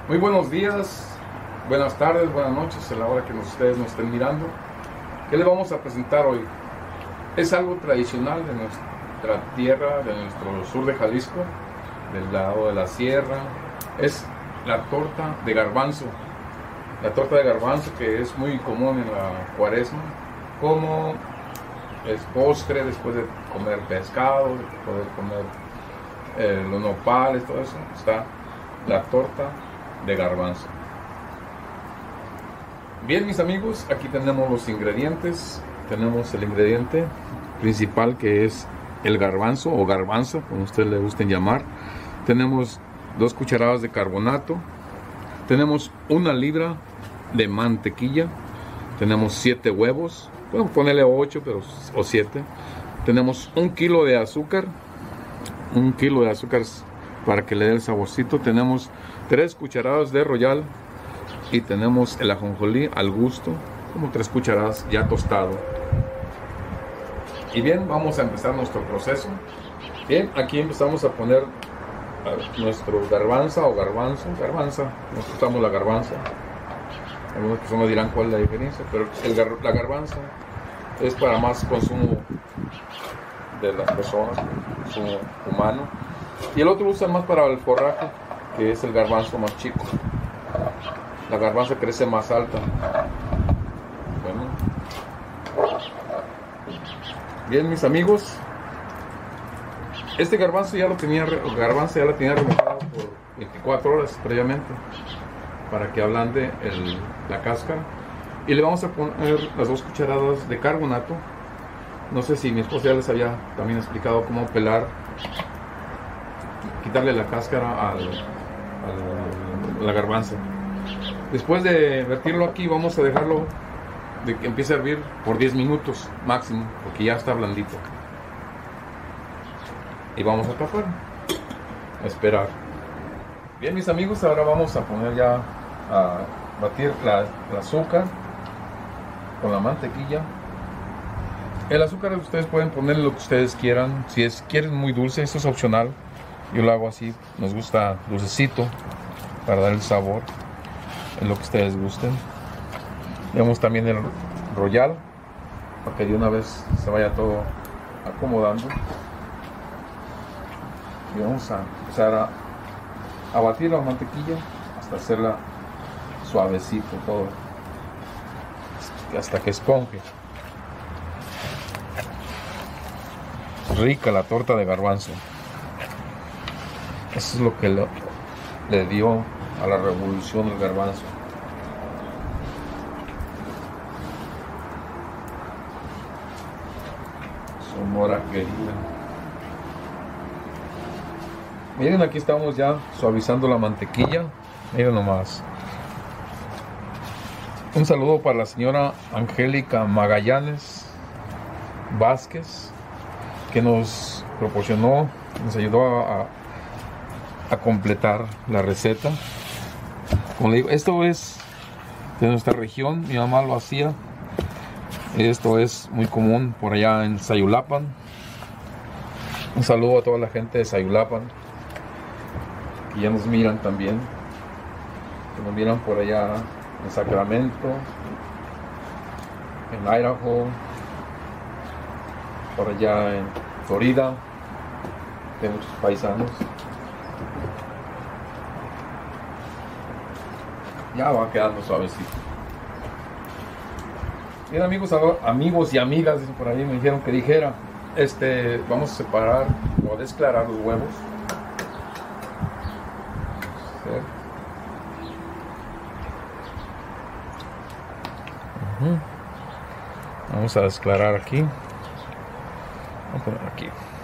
Muy buenos días, buenas tardes, buenas noches a la hora que ustedes nos estén mirando. ¿Qué les vamos a presentar hoy? Es algo tradicional de nuestra tierra, de nuestro sur de Jalisco, del lado de la sierra. Es la torta de garbanzo. La torta de garbanzo, que es muy común en la cuaresma, como es postre después de comer pescado, de poder comer los nopales, todo eso. Está la torta de garbanzo. Bien, mis amigos, aquí tenemos los ingredientes. Tenemos el ingrediente principal, que es el garbanzo o garbanza, como ustedes le gusten llamar. Tenemos 2 cucharadas de carbonato. Tenemos 1 libra de mantequilla. Tenemos 7 huevos. Podemos ponerle 8 o 7. Tenemos 1 kilo de azúcar. 1 kilo de azúcar para que le dé el saborcito. Tenemos 3 cucharadas de royal. Y tenemos el ajonjolí al gusto, como 3 cucharadas ya tostado. Y bien, vamos a empezar nuestro proceso. Bien, aquí empezamos a poner nuestro garbanza o garbanza. Nosotros usamos la garbanza. Algunas personas dirán cuál es la diferencia, pero la garbanza es para más consumo de las personas, consumo humano. Y el otro usa más para el forraje, que es el garbanzo más chico. La garbanza crece más alta. Bueno. Bien, mis amigos, este garbanzo ya la tenía remojada por 24 horas previamente para que ablande la cáscara. Y le vamos a poner las 2 cucharadas de carbonato. No sé si mi esposa ya les había también explicado cómo pelar, quitarle la cáscara a la garbanza. Después de vertirlo aquí, vamos a dejarlo de que empiece a hervir por 10 minutos máximo, porque ya está blandito. Y vamos a tapar, a esperar. Bien, mis amigos, ahora vamos a poner ya a batir el azúcar con la mantequilla. El azúcar ustedes pueden ponerle lo que ustedes quieran. Si quieren muy dulce, esto es opcional. Yo lo hago así, nos gusta dulcecito para dar el sabor. Es lo que ustedes gusten. Tenemos también el royal, para que de una vez se vaya todo acomodando. Y vamos a empezar a batir la mantequilla hasta hacerla suavecito todo, hasta que esponje. Rica la torta de garbanzo. Eso es lo que le dio a la revolución del garbanzo. Sonora querida. Miren, aquí estamos ya suavizando la mantequilla. Miren nomás. Un saludo para la señora Angélica Magallanes Vázquez, que nos proporcionó, nos ayudó a completar la receta. Como le digo, esto es de nuestra región, mi mamá lo hacía. Esto es muy común por allá en Sayulapan. Un saludo a toda la gente de Sayulapan, que ya nos miran también, que nos miran por allá en Sacramento, en Idaho, por allá en Florida, de muchos paisanos. Ya va quedando suavecito. Bien, amigos y amigas, por ahí me dijeron que dijera, vamos a separar o a desclarar los huevos. Vamos a desclarar aquí. Vamos a poner aquí.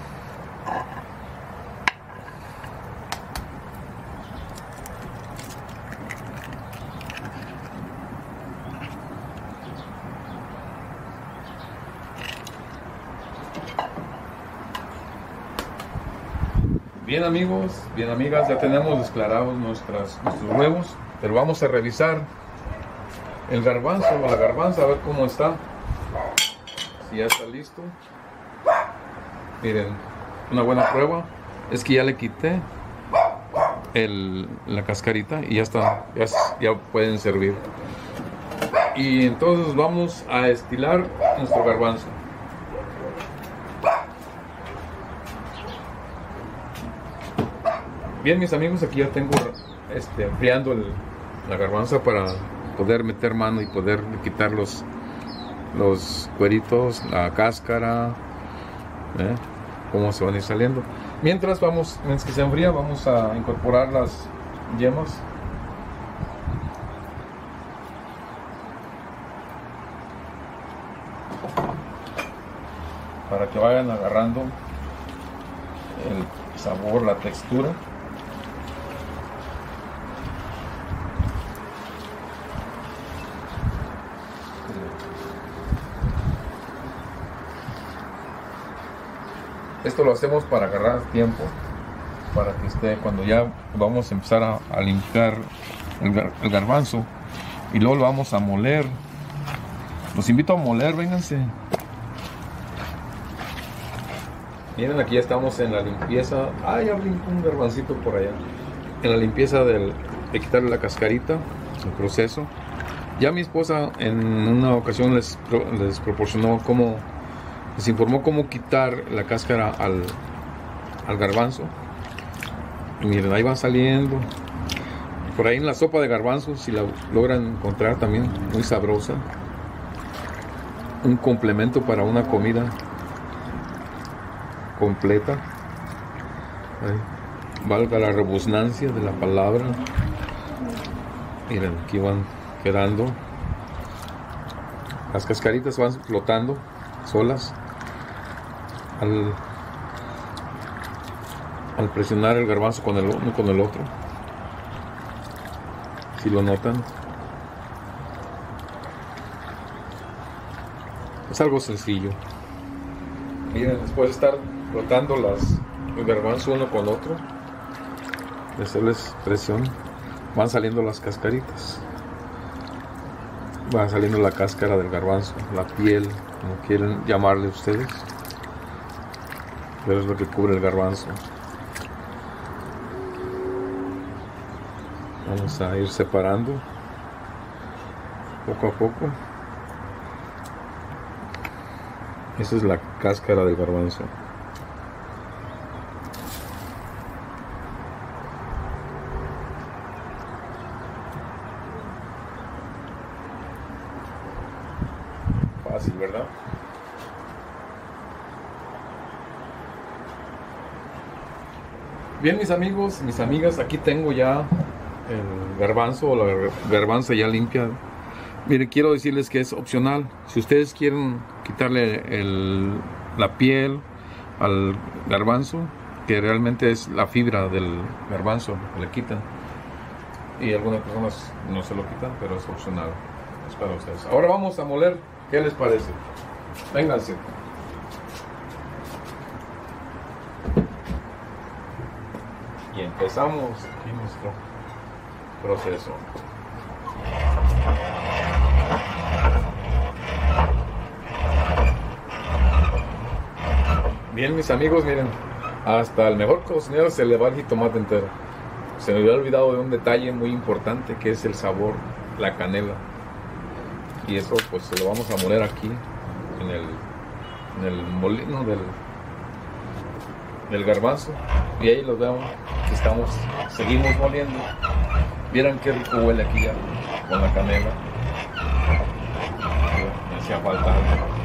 Bien, amigos, bien, amigas, ya tenemos desclarados nuestros huevos, pero vamos a revisar el garbanzo o la garbanza, a ver cómo está, si ya está listo. Miren, una buena prueba es que ya le quité la cascarita y ya está, ya pueden servir. Y entonces vamos a estilar nuestro garbanzo. Bien, mis amigos, aquí ya tengo enfriando la garbanza para poder meter mano y poder quitar los cueritos, la cáscara, cómo se van a ir saliendo. Mientras que se enfría, vamos a incorporar las yemas. Para que vayan agarrando el sabor, la textura. Esto lo hacemos para agarrar tiempo, para que cuando ya vamos a empezar a limpiar el garbanzo y luego lo vamos a moler. Los invito a moler, vénganse. Miren, aquí ya estamos en la limpieza. Ya abrí un garbancito por allá. En la limpieza de quitarle la cascarita, el proceso. Ya mi esposa en una ocasión les proporcionó les informó cómo quitar la cáscara al garbanzo. Y miren, ahí va saliendo. Por ahí en la sopa de garbanzo, si la logran encontrar, también muy sabrosa. Un complemento para una comida completa. Valga la rebusnancia de la palabra. Miren, aquí van quedando. Las cascaritas van flotando solas al presionar el garbanzo con el uno con el otro. Si lo notan, es algo sencillo. Miren, después de estar frotando el garbanzo uno con otro, de hacerles presión, van saliendo las cascaritas, va saliendo la cáscara del garbanzo, la piel, como quieren llamarle ustedes, pero es lo que cubre el garbanzo. Vamos a ir separando poco a poco. Esa es la cáscara del garbanzo. Fácil, ¿verdad? Bien, mis amigos, mis amigas, aquí tengo ya el garbanzo o la garbanza ya limpia. Miren, quiero decirles que es opcional. Si ustedes quieren quitarle la piel al garbanzo, que realmente es la fibra del garbanzo, le quitan. Y algunas personas no se lo quitan, pero es opcional. Es para ustedes. Ahora vamos a moler. ¿Qué les parece? Vénganse. Y empezamos aquí nuestro proceso. Bien, mis amigos, miren, hasta el mejor cocinero se le va el jitomate entero. Se me había olvidado de un detalle muy importante, que es el sabor, la canela. Y eso pues se lo vamos a moler aquí en el molino del garbanzo. Y ahí los vemos que seguimos moliendo. Vieran qué rico huele aquí ya con la canela. Me hacía falta algo.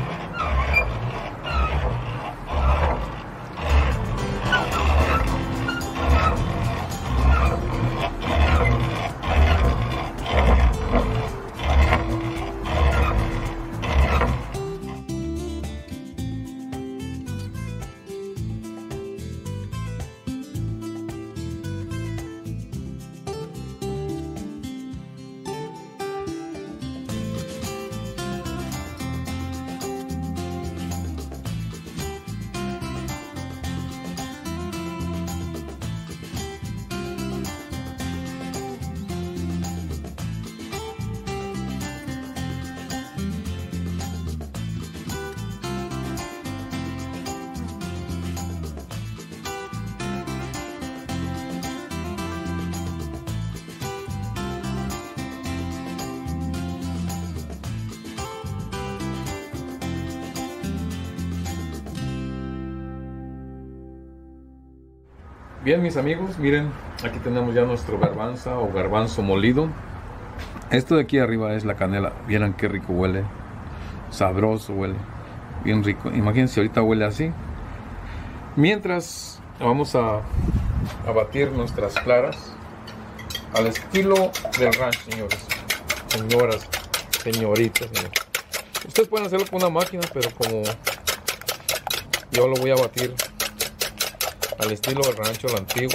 Bien, mis amigos, miren, aquí tenemos ya nuestro garbanzo o garbanzo molido. Esto de aquí arriba es la canela. Vieran qué rico huele, sabroso huele, bien rico. Imagínense, ahorita huele así. Mientras vamos a batir nuestras claras al estilo del ranch, señores, señoras, señoritas. Señores. Ustedes pueden hacerlo con una máquina, pero como yo lo voy a batir al estilo del rancho, el antiguo.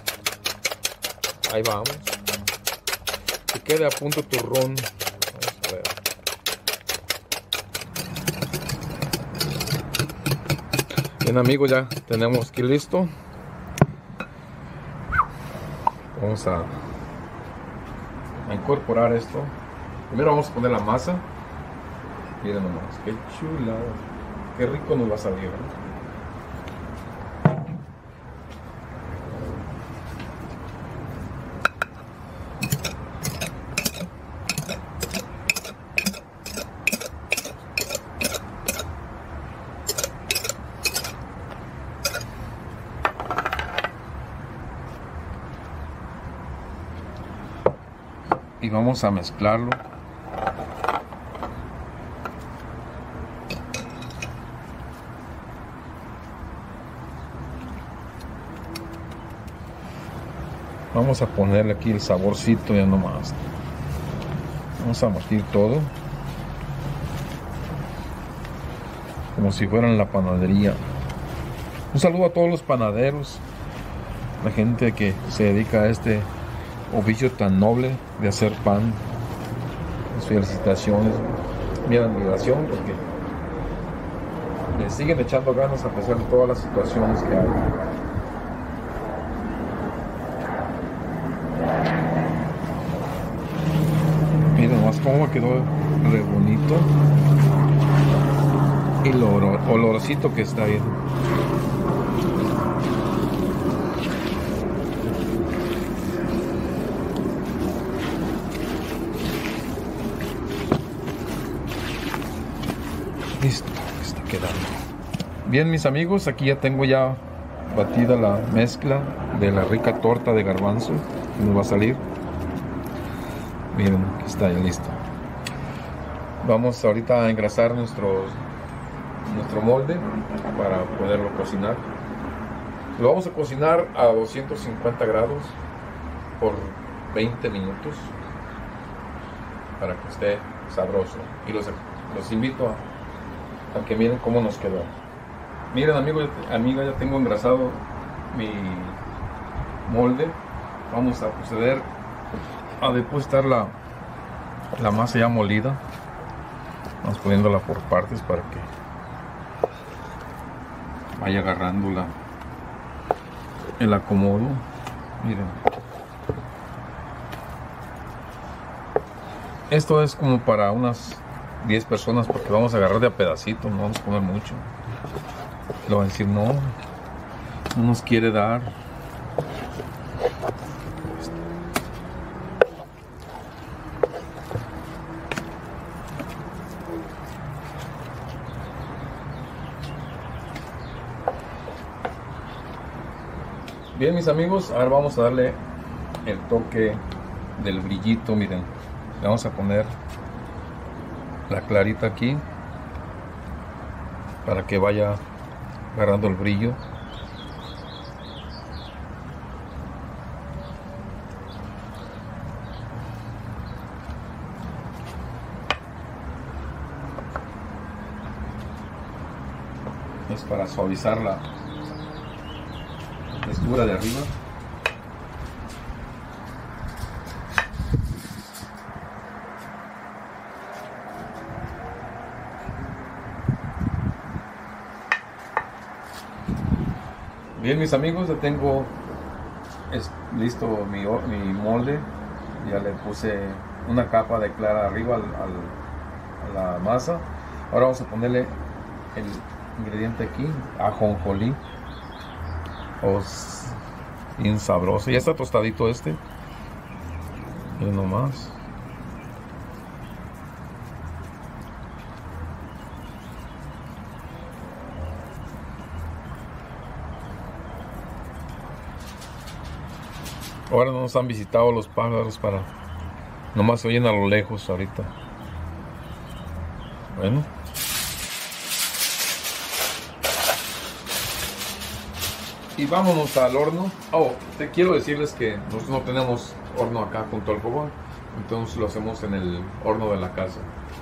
Ahí vamos. Que quede a punto turrón. Vamos a ver. Bien, amigos, ya tenemos aquí listo. Vamos a incorporar esto. Primero vamos a poner la masa. Miren nomás, qué chulada. Qué rico nos va a salir, ¿no? Y vamos a mezclarlo. Vamos a ponerle aquí el saborcito ya nomás. Vamos a batir todo como si fuera en la panadería. Un saludo a todos los panaderos, la gente que se dedica a este oficio tan noble de hacer pan. Felicitaciones, mi admiración, porque le siguen echando ganas a pesar de todas las situaciones que hay. Miren más cómo quedó re bonito y lo olorosito que está ahí. Listo, está quedando. Bien, mis amigos, aquí ya tengo ya batida la mezcla de la rica torta de garbanzo que nos va a salir. Miren, aquí está ya listo. Vamos ahorita a engrasar nuestro molde para poderlo cocinar. Lo vamos a cocinar a 250 grados por 20 minutos para que esté sabroso. Y los invito a que miren cómo nos quedó. Miren, amigos, ya tengo engrasado mi molde. Vamos a proceder a depositar la masa ya molida. Vamos poniéndola por partes para que vaya agarrando el acomodo. Miren, esto es como para unas 10 personas, porque vamos a agarrar de a pedacitos, no vamos a comer mucho. Le van a decir no nos quiere dar. Bien, mis amigos, ahora vamos a darle el toque del brillito. Miren, le vamos a poner la clarita aquí para que vaya agarrando el brillo. Es para suavizar la textura de arriba. Bien, mis amigos, ya tengo listo mi molde. Ya le puse una capa de clara arriba a la masa. Ahora vamos a ponerle el ingrediente aquí, ajonjolí. Bien sabroso. Ya está tostadito este. Miren nomás. Ahora no nos han visitado los pájaros, nomás se oyen a lo lejos ahorita. Bueno. Y vámonos al horno. Te quiero decirles que nosotros no tenemos horno acá junto al fogón, entonces lo hacemos en el horno de la casa.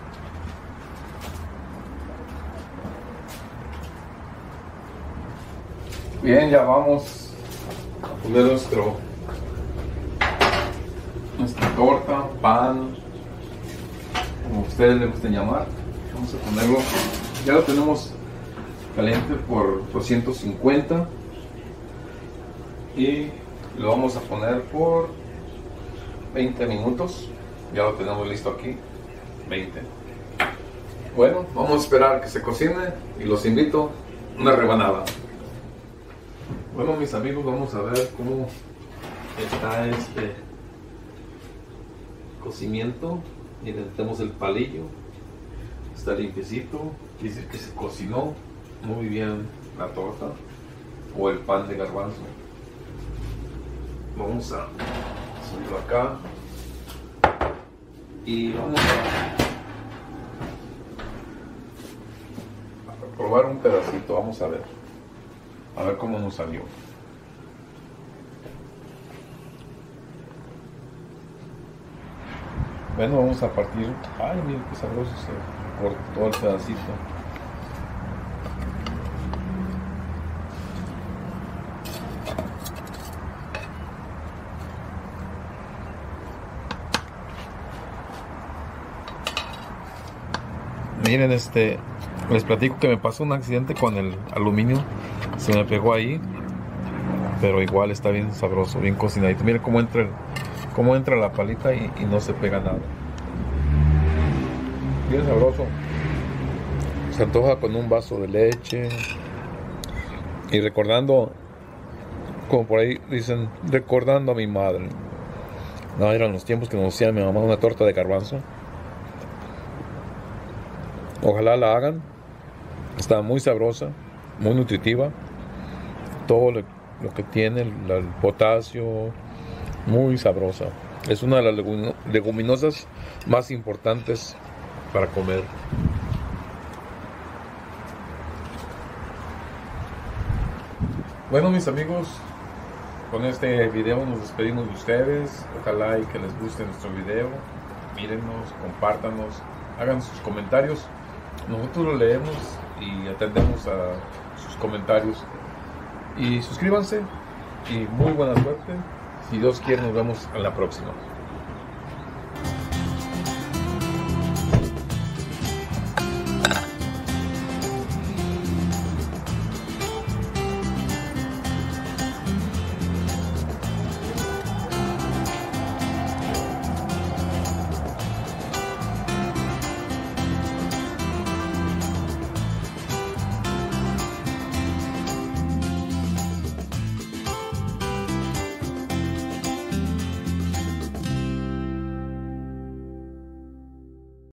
Bien, ya vamos a poner nuestra torta, pan, como ustedes le gusten llamar. Vamos a ponerlo, ya lo tenemos caliente por 250 y lo vamos a poner por 20 minutos. Ya lo tenemos listo aquí, 20. Bueno, vamos a esperar que se cocine y los invito a una rebanada. Bueno, mis amigos, vamos a ver cómo está este cocimiento. Miren, tenemos el palillo, está limpiecito, quiere decir que se cocinó muy bien la torta o el pan de garbanzo. Vamos a subirlo acá y vamos a probar un pedacito. Vamos a ver cómo nos salió. Bueno, vamos a partir. Ay, mira qué sabroso se cortó el pedacito. Miren, les platico que me pasó un accidente con el aluminio. Se me pegó ahí, pero igual está bien sabroso, bien cocinadito. Miren cómo entra la palita y no se pega nada. Bien sabroso. Se antoja con un vaso de leche. Y recordando, como por ahí dicen, recordando a mi madre. No, eran los tiempos que nos hacía mi mamá una torta de garbanzo. Ojalá la hagan. Está muy sabrosa, muy nutritiva. Todo lo que tiene, el potasio, muy sabrosa. Es una de las leguminosas más importantes para comer. Bueno, mis amigos, con este video nos despedimos de ustedes. Ojalá y que les guste nuestro video. Mírennos, compártanos, hagan sus comentarios. Nosotros lo leemos y atendemos a sus comentarios. Y suscríbanse y muy buena suerte. Si Dios quiere, nos vemos en la próxima.